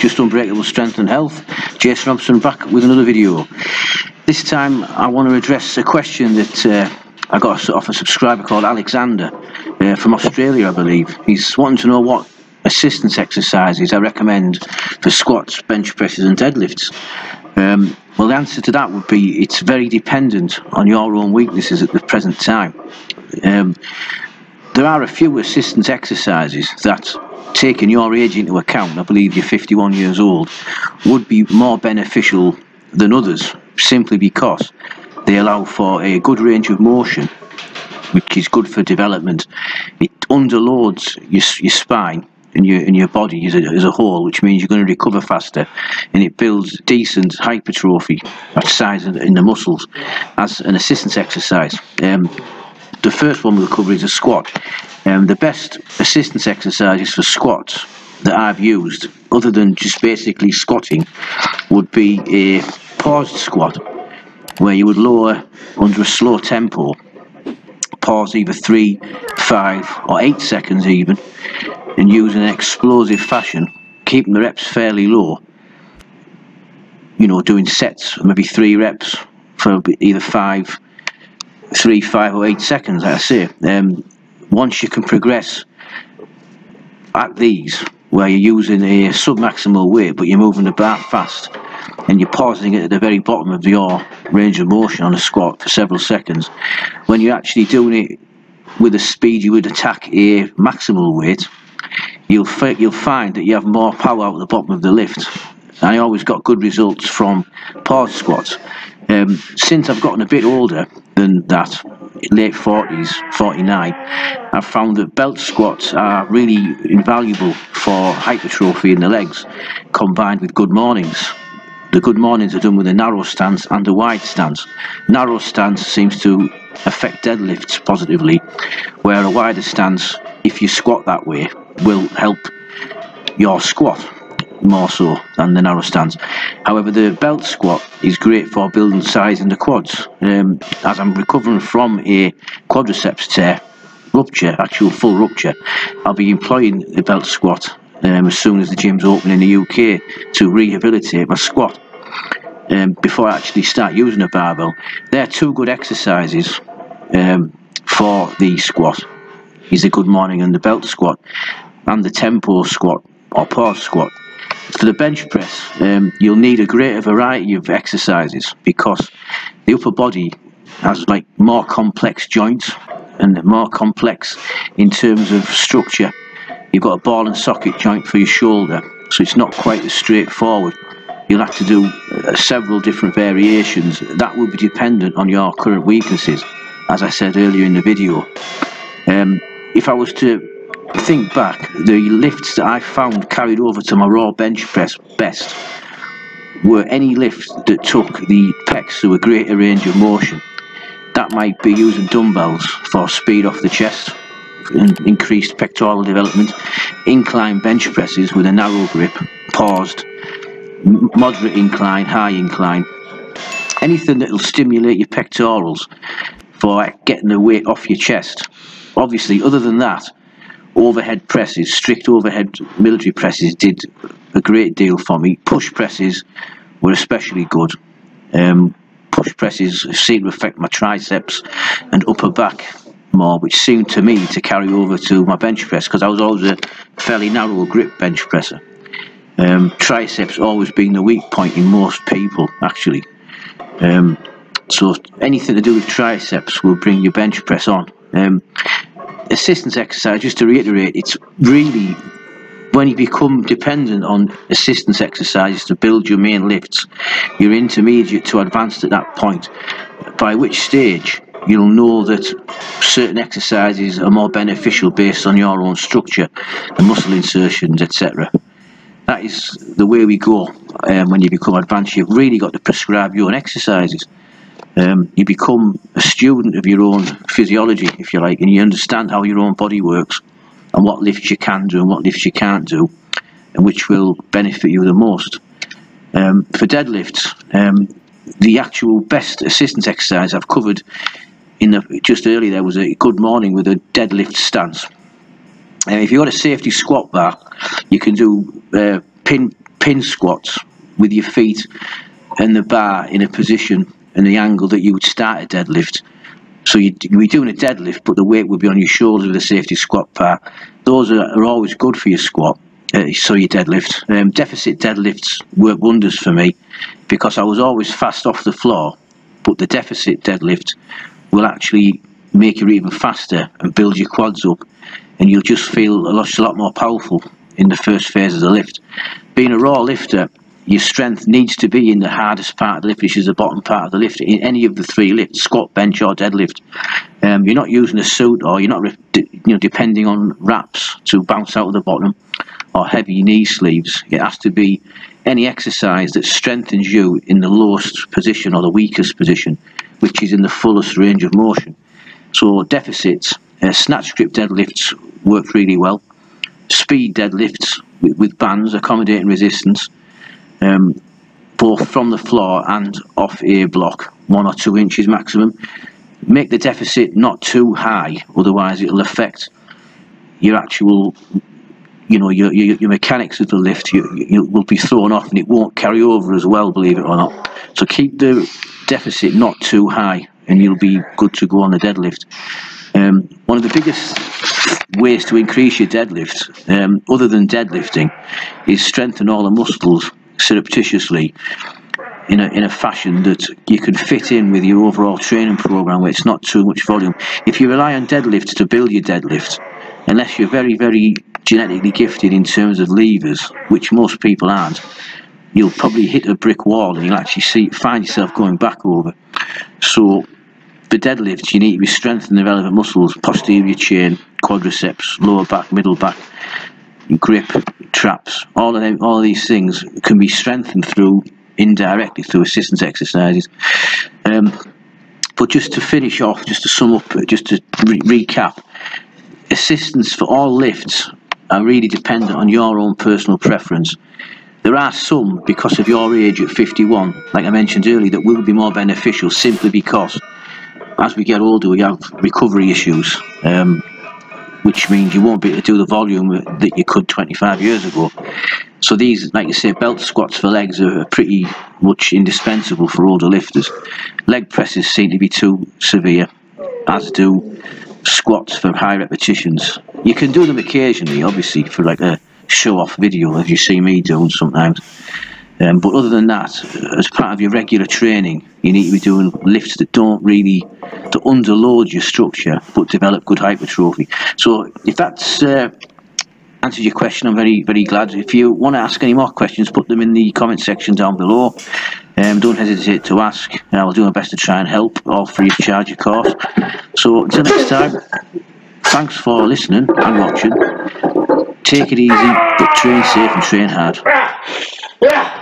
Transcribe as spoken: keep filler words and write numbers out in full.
just Unbreakable Strength and Health. Jason Robson back with another video. This time I want to address a question that uh, I got off a subscriber called Alexander uh, from Australia, I believe. He's wanting to know what assistance exercises I recommend for squats, bench presses and deadlifts. Um, well, the answer to that would be it's very dependent on your own weaknesses at the present time. Um, there are a few assistance exercises that, taking your age into account, I believe you're fifty-one years old, would be more beneficial than others, simply because they allow for a good range of motion, which is good for development. It underloads your, your spine and your, and your body as a, as a whole, which means you're going to recover faster, and it builds decent hypertrophy of size in the muscles as an assistance exercise. Um, the first one we'll cover is a squat. Um, the best assistance exercises for squats that I've used, other than just basically squatting, would be a paused squat, where you would lower under a slow tempo, pause either three, five or eight seconds even, and use in an explosive fashion, keeping the reps fairly low, you know, doing sets, maybe three reps for either five, three, five or eight seconds, like I say. Um, once you can progress at these, where you're using a sub-maximal weight but you're moving the bar fast and you're pausing it at the very bottom of your range of motion on a squat for several seconds, when you're actually doing it with the speed you would attack a maximal weight, you'll, you'll find that you have more power out at the bottom of the lift. I always got good results from pause squats. Um, since I've gotten a bit older than that, late forties, forty-nine, I've found that belt squats are really invaluable for hypertrophy in the legs, combined with good mornings. The good mornings are done with a narrow stance and a wide stance. Narrow stance seems to affect deadlifts positively, where a wider stance, if you squat that way, will help your squat more so than the narrow stance. However, the belt squat is great for building size in the quads. Um, as I'm recovering from a quadriceps tear, rupture, actual full rupture, I'll be employing the belt squat um, as soon as the gym's open in the U K to rehabilitate my squat. Um, before I actually start using a barbell, they're two good exercises um, for the squat. Is a good morning and the belt squat, and the tempo squat or pause squat. For the bench press, um, you'll need a greater variety of exercises, because the upper body has like more complex joints and more complex in terms of structure. You've got a ball and socket joint for your shoulder, so it's not quite as straightforward. You'll have to do uh, several different variations. That will be dependent on your current weaknesses, as I said earlier in the video. Um, if I was to think back, the lifts that I found carried over to my raw bench press best were any lift that took the pecs to a greater range of motion. That might be using dumbbells for speed off the chest and increased pectoral development, incline bench presses with a narrow grip, paused, moderate incline, high incline, anything that will stimulate your pectorals for getting the weight off your chest. Obviously, other than that, overhead presses, strict overhead military presses did a great deal for me. Push presses were especially good. Um, push presses seemed to affect my triceps and upper back more, which seemed to me to carry over to my bench press, because I was always a fairly narrow grip bench presser. Um, triceps always being the weak point in most people, actually. Um, so anything to do with triceps will bring your bench press on. Um, assistance exercise, just to reiterate, it's really when you become dependent on assistance exercises to build your main lifts, you're intermediate to advanced at that point, by which stage you'll know that certain exercises are more beneficial based on your own structure and muscle insertions, et cetera. That is the way we go. Um, when you become advanced, you've really got to prescribe your own exercises. Um, you become a student of your own physiology, if you like, and you understand how your own body works and what lifts you can do and what lifts you can't do, and which will benefit you the most. Um, for deadlifts, um, the actual best assistance exercise I've covered in the, just earlier there was a good morning with a deadlift stance. And if you've got a safety squat bar, you can do uh, pin pin squats with your feet and the bar in a position and the angle that you would start a deadlift. So you'd be doing a deadlift, but the weight would be on your shoulders with a safety squat bar. Those are, are always good for your squat, uh, so your deadlift. Um, deficit deadlifts work wonders for me because I was always fast off the floor, but the deficit deadlift will actually make you even faster and build your quads up, and you'll just feel a lot, a lot more powerful in the first phase of the lift. Being a raw lifter, your strength needs to be in the hardest part of the lift, which is the bottom part of the lift, in any of the three lifts, squat, bench or deadlift. Um, you're not using a suit, or you're not you know, depending on wraps to bounce out of the bottom or heavy knee sleeves. It has to be any exercise that strengthens you in the lowest position or the weakest position, which is in the fullest range of motion. So deficits, uh, snatch grip deadlifts work really well. Speed deadlifts with, with bands, accommodating resistance, um, both from the floor and off a block, one or two inches maximum. Make the deficit not too high, otherwise it'll affect your actual, you know, your your, your mechanics of the lift. You, you will be thrown off, and it won't carry over as well, believe it or not. So keep the deficit not too high, and you'll be good to go on the deadlift. Um, one of the biggest ways to increase your deadlift, um, other than deadlifting, is strengthen all the muscles surreptitiously in a, in a fashion that you can fit in with your overall training program where it's not too much volume. If you rely on deadlifts to build your deadlift, unless you're very, very genetically gifted in terms of levers, which most people aren't, you'll probably hit a brick wall and you'll actually see find yourself going back over. So for deadlifts, you need to be strengthening the relevant muscles: posterior chain, quadriceps, lower back, middle back, grip, traps. All of them, all of these things can be strengthened through indirectly through assistance exercises. Um, but just to finish off, just to sum up, just to re recap, assistance for all lifts are really dependent on your own personal preference. There are some, because of your age at fifty-one, like I mentioned earlier, that will be more beneficial simply because as we get older we have recovery issues, um, which means you won't be able to do the volume that you could twenty-five years ago. So these, like you say, belt squats for legs are pretty much indispensable for older lifters. Leg presses seem to be too severe, as do squats for high repetitions. You can do them occasionally, obviously, for like a show-off video, as you see me doing sometimes. Um, but other than that, as part of your regular training, you need to be doing lifts that don't really, to underload your structure, but develop good hypertrophy. So if that's uh, answered your question, I'm very, very glad. If you want to ask any more questions, put them in the comment section down below. Um, don't hesitate to ask. I'll do my best to try and help, all free of charge, of course. So until next time, thanks for listening and watching. Take it easy, but train safe and train hard.